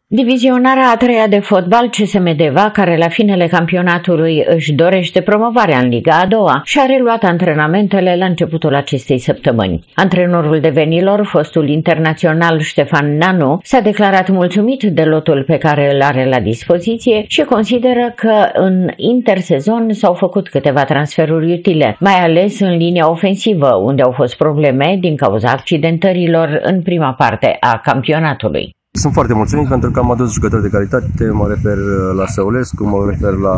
Divizionarea a treia de fotbal CSM Deva, care la finele campionatului își dorește promovarea în Liga a doua, și-a reluat antrenamentele la începutul acestei săptămâni. Antrenorul devenilor, fostul internațional Ștefan Nanu, s-a declarat mulțumit de lotul pe care îl are la dispoziție și consideră că în intersezon s-au făcut câteva transferuri utile, mai ales în linia ofensivă, unde au fost probleme din cauza accidentărilor în prima parte a campionatului. Sunt foarte mulțumit pentru că am adus jucători de calitate, mă refer la Săulescu, mă refer la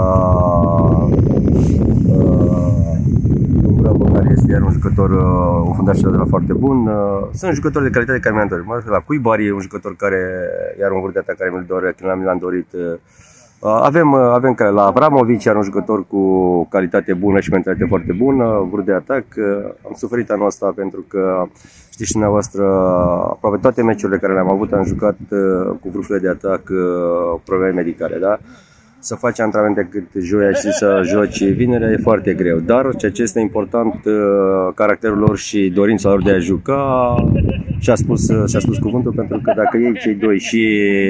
Bravo, care este iar un jucător, un fundaș de la foarte bun. Sunt jucători de calitate care mi-am dorit, mă refer la Cuibari, un jucător care, iar un vârf de atac care mi-l-am dorit. Avem la Abramovici, iar un jucător cu calitate bună și mentalitate foarte bună, vârf de atac. Am suferit anul ăsta pentru că, știți și dumneavoastră, aproape toate meciurile care le-am avut am jucat cu vârfurile de atac probleme medicale, da? Să faci antrenamente cât joia și să joci vinerea e foarte greu, dar ceea ce este important, caracterul lor și dorința lor de a juca, și-a spus cuvântul, pentru că dacă ei cei doi, și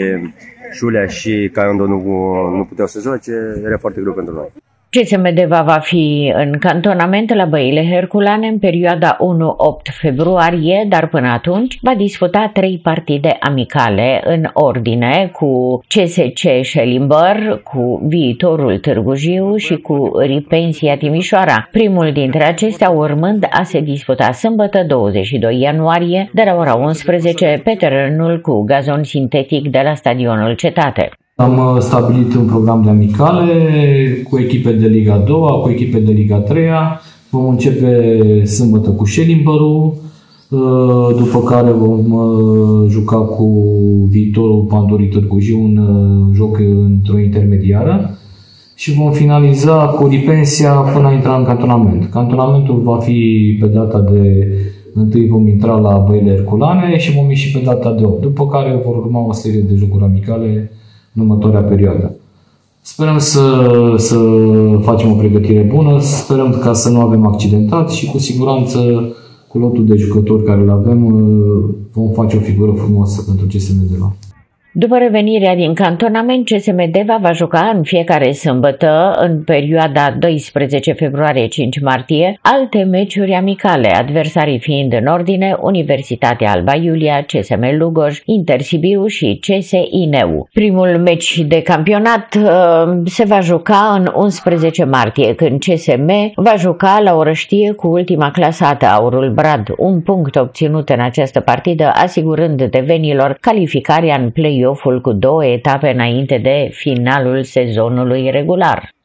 Șulea și Caiondo, nu puteau să joace, era foarte greu pentru noi. CSM Deva va fi în cantonament la Băile Herculane în perioada 1-8 februarie, dar până atunci va disputa 3 partide amicale în ordine cu CSC Schellimber, cu Viitorul Târgu Jiu și cu Ripensia Timișoara, primul dintre acestea urmând a se disputa sâmbătă 22 ianuarie de la ora 11 pe terenul cu gazon sintetic de la stadionul Cetate. Am stabilit un program de amicale cu echipe de Liga 2, cu echipe de Liga 3. Vom începe sâmbătă cu Schellimberul, după care vom juca cu Viitorul Pandorii Târgu Jiu, un joc într-o intermediară, și vom finaliza cu Ripensia până a intra în cantonament. Cantonamentul va fi pe data de 1 vom intra la Băile Herculane și vom ieși pe data de 8, după care vor urma o serie de jocuri amicale în următoarea perioadă. Sperăm să facem o pregătire bună, sperăm ca să nu avem accidentați și cu siguranță cu lotul de jucători care îl avem vom face o figură frumoasă pentru CSM Deva. După revenirea din cantonament, CSM Deva va juca în fiecare sâmbătă, în perioada 12 februarie-5 martie, alte meciuri amicale, adversarii fiind în ordine Universitatea Alba Iulia, CSM Lugoj, Inter Sibiu și CS Ineu. Primul meci de campionat se va juca în 11 martie, când CSM va juca la Orăștie cu ultima clasată, Aurul Brad, un punct obținut în această partidă, asigurând devenilor calificarea în play-off-ul cu 2 etape înainte de finalul sezonului regular.